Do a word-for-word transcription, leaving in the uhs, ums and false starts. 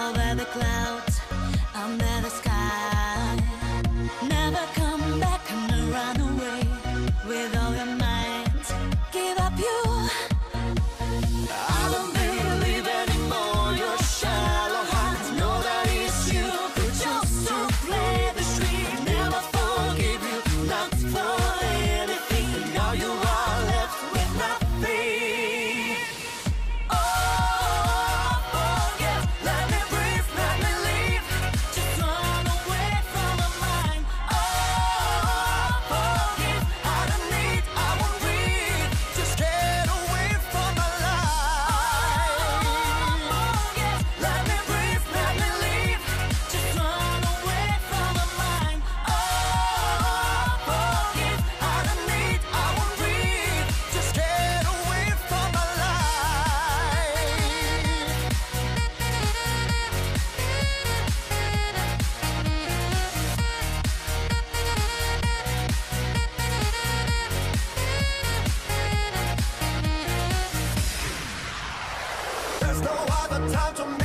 over the clouds, under the sky. Never come back and run away with all your might. Give up you. I don't believe anymore your shallow heart. Know that it's you who chose to play the street. Never forgive you, not for anything. Now you are left with nothing. Oh, forget, let me breathe, let me leave. Just run away from my mind. Oh, forgive, I don't need, I won't breathe. Just get away from my life. Forget, let me breathe, let me leave. Just run away from my mind. Oh, forgive, I don't need, I won't breathe. Just get away from my life. There's no other time to